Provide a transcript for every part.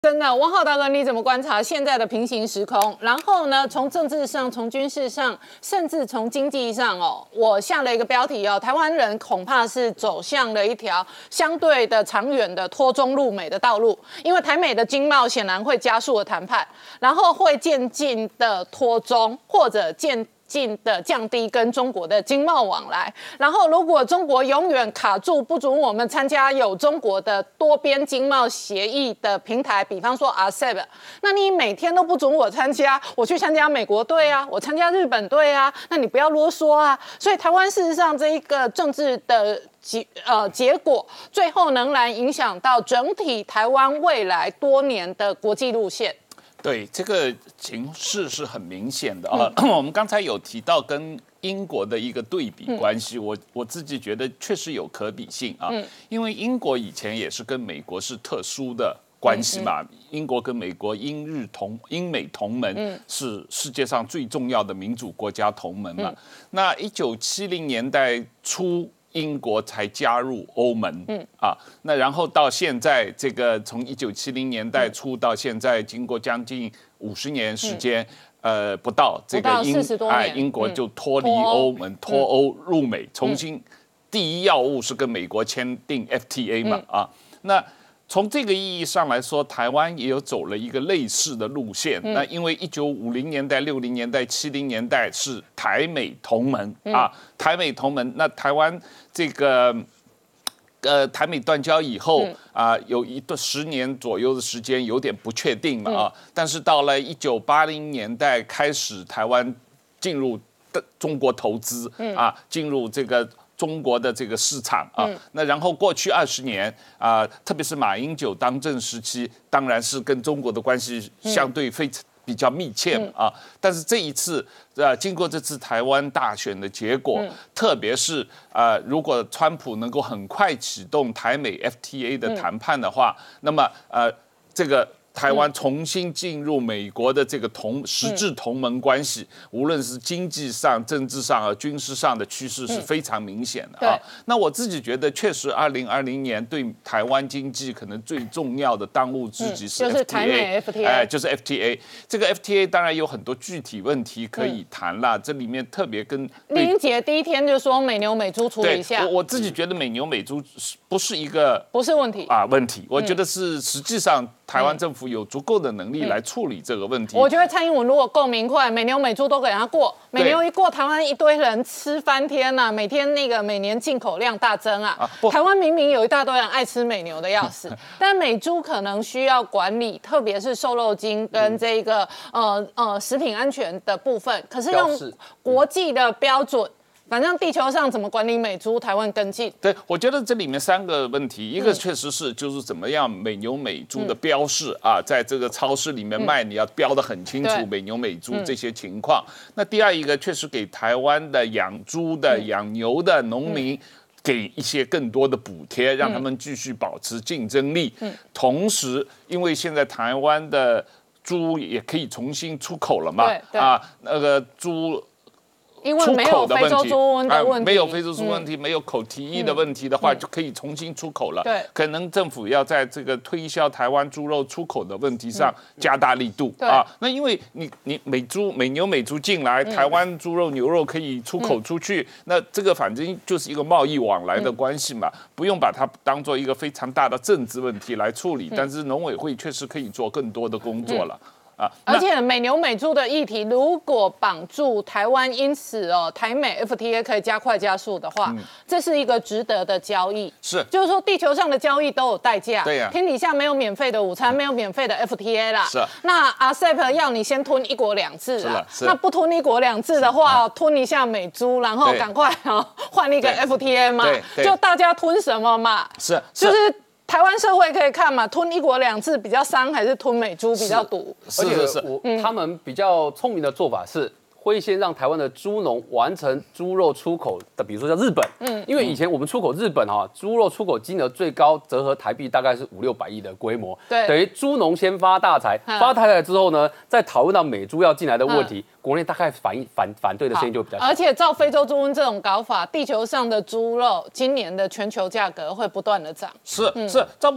真的，汪浩大哥，你怎么观察现在的平行时空？然后呢，从政治上、从军事上，甚至从经济上哦，我下了一个标题哦，台湾人恐怕是走向了一条相对的长远的脱中入美的道路，因为台美的经贸显然会加速的谈判，然后会渐进的脱中，或者渐进的降低跟中国的经贸往来，然后如果中国永远卡住不准我们参加有中国的多边经贸协议的平台，比方说 RCEP， 那你每天都不准我参加，我去参加美国队啊，我参加日本队啊，那你不要啰嗦啊。所以台湾事实上这一个政治的结果，最后仍然影响到整体台湾未来多年的国际路线。 对，这个情势是很明显的啊。我们刚才有提到跟英国的一个对比关系，我自己觉得确实有可比性啊。因为英国以前也是跟美国是特殊的关系嘛，英国跟美国英美同盟是世界上最重要的民主国家同盟嘛。那1970年代初，英国才加入欧盟，那然后到现在，这个从1970年代初到现在，经过将近50年时间，不到这个英国就脱离欧盟，脱欧入美，重新第一要务是跟美国签订 FTA 嘛，那从这个意义上来说，台湾也有走了一个类似的路线。那因为1950年代、60年代、70年代是台美同盟台美同盟，那台湾这个台美断交以后有10年左右的时间有点不确定了但是到了1980年代开始，台湾进入中国投资进入这个中国的这个市场那然后过去20年特别是马英九当政时期，当然是跟中国的关系相对比较密切但是这一次经过这次台湾大选的结果，特别是如果川普能够很快启动台美 FTA 的谈判的话，那么这个台湾重新进入美国的这个实质同盟关系，无论是经济上、政治上军事上的趋势是非常明显的那我自己觉得，确实2020年对台湾经济可能最重要的当务之急是 FTA， 就是台美 FTA， 就是 FTA。这个 FTA 当然有很多具体问题可以谈啦，这里面特别跟李英杰第一天就说美牛美猪处理一下， 我自己觉得美牛美猪不是一个问题，我觉得是实际上台湾政府有足够的能力来处理这个问题。 我觉得蔡英文如果够明快，美牛美猪都给他过，美牛一过，台湾一堆人吃翻天每天每年进口量大增台湾明明有一大堆人爱吃美牛的要死，但美猪可能需要管理，特别是瘦肉精跟这个食品安全的部分，可是用国际的标准。反正地球上怎么管理美猪，台湾跟进。 对，我觉得这里面3个问题，一个确实是就是怎么样美牛美猪的标示在这个超市里面卖，你要标得很清楚美牛美猪这些情况。那第二一个确实给台湾的养猪的、养牛的农民。给一些更多的补贴，让他们继续保持竞争力。同时，因为现在台湾的猪也可以重新出口了嘛，那个猪。 因为没有非洲猪瘟的问题， 没有非洲猪问题，没有口蹄疫的问题的话，就可以重新出口了。 对， 可能政府要在这个推销台湾猪肉出口的问题上加大力度那因为你美牛美猪进来，台湾猪肉牛肉可以出口出去，那这个反正就是一个贸易往来的关系嘛，不用把它当做一个非常大的政治问题来处理。但是农委会确实可以做更多的工作了。 而且美牛美猪的议题，如果绑住台湾，因此台美 FTA 可以加快加速的话，这是一个值得的交易。就是说地球上的交易都有代价，天底下没有免费的午餐，没有免费的 FTA 啦。那 RCEP 要你先吞1国2制那不吞1国2制的话，吞一下美猪，然后赶快换一个 FTA 嘛，就大家吞什么嘛，就是。台湾社会可以看嘛，吞1国2制比较伤，还是吞美猪比较毒？ 而且他们比较聪明的做法是，会先让台湾的猪农完成猪肉出口的，比如说像日本，因为以前我们出口日本猪肉出口金额最高折合台币大概是500-600亿的规模，等于猪农先发大财，发大财之后呢，再讨论到美猪要进来的问题。国内大概反对的声音就比较小， 而且照非洲猪瘟这种搞法，地球上的猪肉今年的全球价格会不断的涨。 是，赵部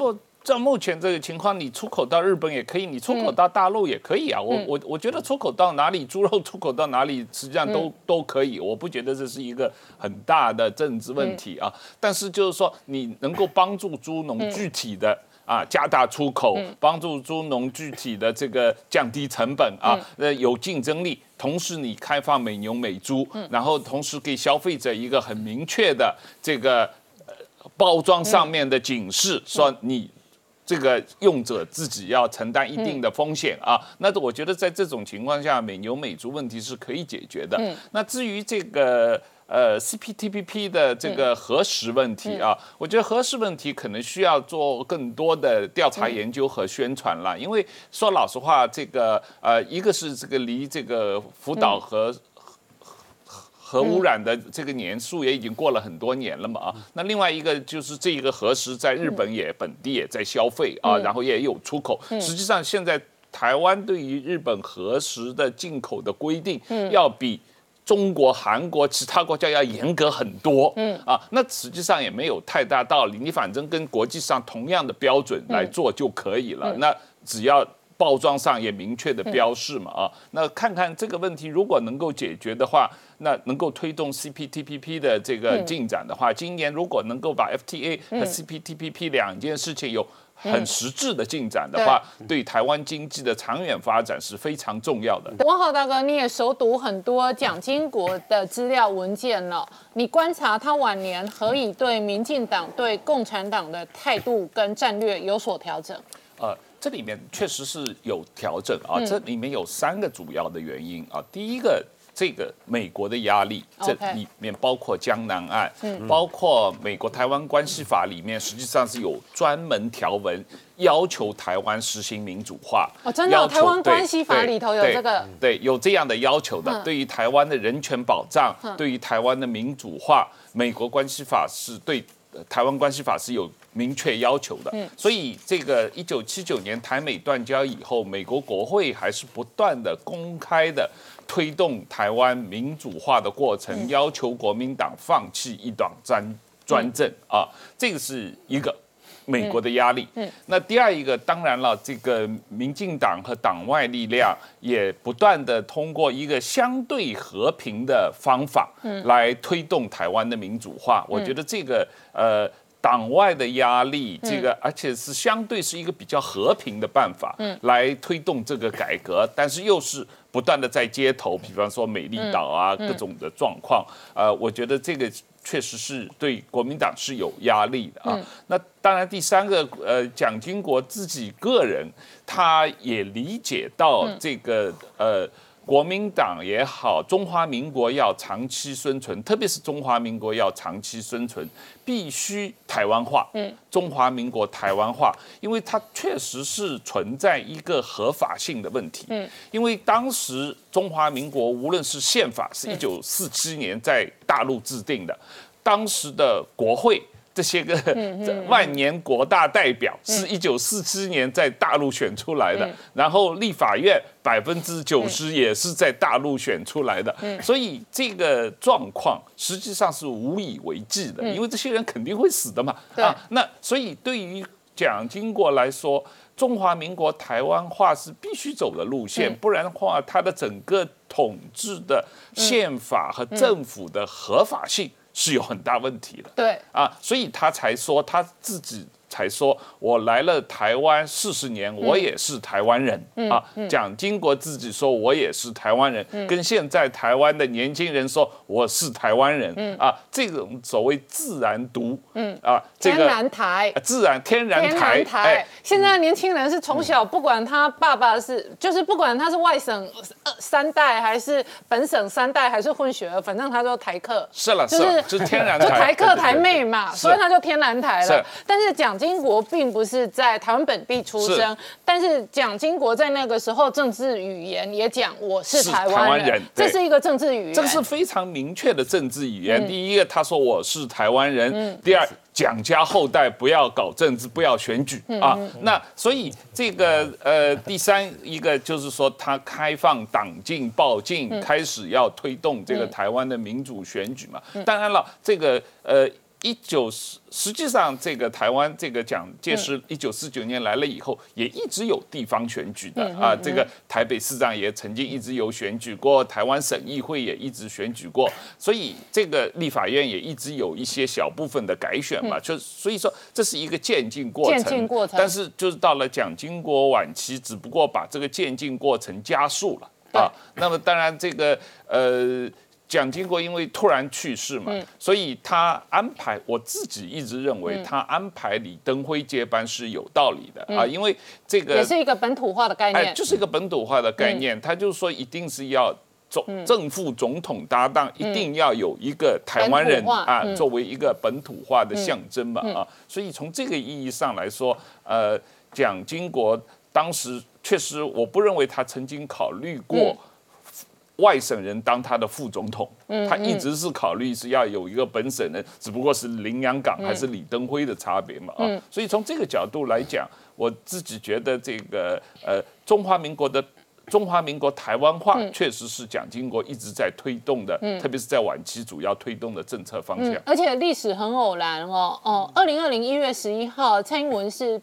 照目前这个情况，你出口到日本也可以，你出口到大陆也可以啊。我觉得出口到哪里，猪肉出口到哪里，实际上都可以。我不觉得这是一个很大的政治问题啊。但是就是说，你能够帮助猪农具体的加大出口，帮助猪农具体的这个降低成本有竞争力。同时，你开放美牛美猪，然后同时给消费者一个很明确的这个包装上面的警示，说你这个用者自己要承担一定的风险那我觉得在这种情况下，美牛美猪问题是可以解决的。那至于这个CPTPP 的这个核实问题我觉得核实问题可能需要做更多的调查研究和宣传了，因为说老实话，这个一个是这个离这个福岛核污染的这个年数也已经过了很多年了嘛那另外一个就是这个核实在日本本地也在消费然后也有出口。实际上现在台湾对于日本核实的进口的规定要比中国、韩国其他国家要严格很多那实际上也没有太大道理，你反正跟国际上同样的标准来做就可以了。那只要包装上也明确的标示嘛那看看这个问题如果能够解决的话，那能够推动 CPTPP 的这个进展的话，今年如果能够把 FTA 和 CPTPP 两件事情有很实质的进展的话，对台湾经济的长远发展是非常重要的。 文豪大哥，你也熟读很多蒋经国的资料文件了，你观察他晚年何以对民进党、对共产党的态度跟战略有所调整？ 这里面确实是有调整这里面有3个主要的原因第一个，这个美国的压力，这里面包括江南案，包括美国台湾关系法里面，实际上是有专门条文要求台湾实行民主化。 真的，台湾关系法里头有这个， 对，有这样的要求的。对于台湾的人权保障，对于台湾的民主化，美国关系法是对台湾关系法是有明确要求的。所以这个1979年台美断交以后，美国国会还是不断的公开的推动台湾民主化的过程，要求国民党放弃一党专政这个是一个美国的压力。那第二一个，当然了，这个民进党和党外力量也不断的通过一个相对和平的方法来推动台湾的民主化。我觉得这个党外的压力，这个而且是相对是一个比较和平的办法来推动这个改革，但是又是不断的在街头，比方说美丽岛各种的状况，我觉得这个确实是对国民党是有压力的那当然，第3个，蒋经国自己个人，他也理解到这个国民党也好，中华民国要长期生存，特别是中华民国要长期生存，必须台湾化。中华民国台湾化，因为它确实是存在一个合法性的问题。因为当时中华民国无论是宪法是1947年在大陆制定的，当时的国会。这些个万年国大代表是1947年在大陆选出来的，然后立法院90%也是在大陆选出来的，所以这个状况实际上是无以为继的，因为这些人肯定会死的嘛。那所以对于蒋经国来说，中华民国台湾化是必须走的路线，不然的话，它的整个统治的宪法和政府的合法性是有很大问题的。 对所以他才说他自己才说，我来了台湾40年，我也是台湾人蒋经国自己说，我也是台湾人，跟现在台湾的年轻人说我是台湾人这种所谓自然独天然台， 天然台。 现在的年轻人是从小不管他爸爸就是不管他是外省3代还是本省3代还是混血儿，反正他就台客。 是了，就是天然台， 就台客台妹嘛，所以他就天然台了。但是蒋经国并不是在台湾本地出生，但是蒋经国在那个时候政治语言也讲我是台湾人，这是一个政治语言， 这是非常明确的政治语言。第一个，他说我是台湾人；第二，蒋家后代不要搞政治，不要选举那所以这个第3一个就是说，他开放党禁报禁，开始要推动这个台湾的民主选举嘛。当然了，这个实际上这个台湾这个蒋介石1949年来了以后，也一直有地方选举的啊，这个台北市长也曾经一直有选举过，台湾省议会也一直选举过，所以这个立法院也一直有一些小部分的改选嘛，所以说这是一个渐进过程，但是就是到了蒋经国晚期，只不过把这个渐进过程加速了啊。那么当然这个蒋经国因为突然去世嘛，所以他安排，我自己一直认为他安排李登辉接班是有道理的啊，因为这个也是一个本土化的概念， 就是一个本土化的概念，他就是说一定是要正副总统搭档，一定要有一个台湾人啊，作为一个本土化的象征嘛啊，所以从这个意义上来说，蒋经国当时确实，我不认为他曾经考虑过外省人当他的副总统，他一直是考虑是要有一个本省人，只不过是林洋港还是李登辉的差别嘛啊，所以从这个角度来讲，我自己觉得这个中华民国台湾化确实是蒋经国一直在推动的，特别是在晚期主要推动的政策方向。 而且历史很偶然哦，2020-1月11号，蔡英文是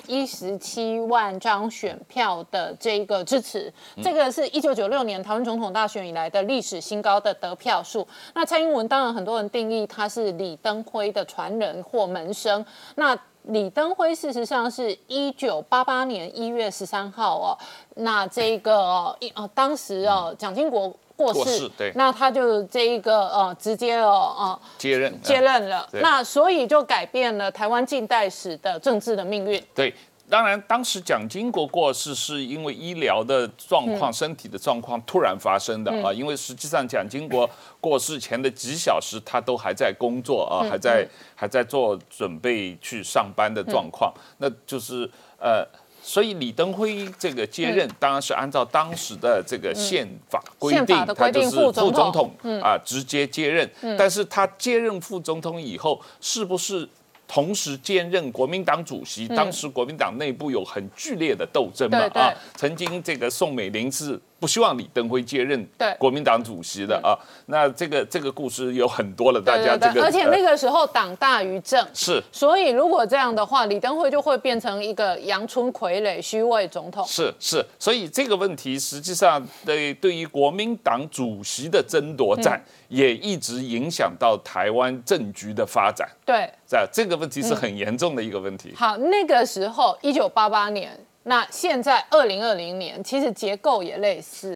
817万张选票的这个支持，这个是1996年台湾总统大选以来的历史新高的得票数。那蔡英文当然很多人定义他是李登辉的传人或门生，那李登辉事实上是1988年1月13号哦，那这个当时蒋经国过世， 对， 那他就这一个直接接任了，那所以就改变了台湾近代史的政治的命运。 对。当然，当时蒋经国过世是因为医疗的状况、身体的状况突然发生的啊。因为实际上蒋经国过世前的几小时，他都还在工作啊，还在做准备去上班的状况。那就是所以李登辉这个接任，当然是按照当时的这个宪法规定，他就是副总统啊，直接接任。但是他接任副总统以后，是不是同时兼任国民党主席？当时国民党内部有很剧烈的斗争嘛啊，曾经这个宋美龄是不希望李登辉接任国民党主席的啊。那这个故事有很多了，大家这个而且那个时候党大于政， 是， 所以如果这样的话，李登辉就会变成一个阳春傀儡、虚位总统。 是，所以这个问题实际上对于国民党主席的争夺战，也一直影响到台湾政局的发展。 对， 这个问题是很严重的一个问题。 好，那个时候1988年，那现在2020年，其实结构也类似。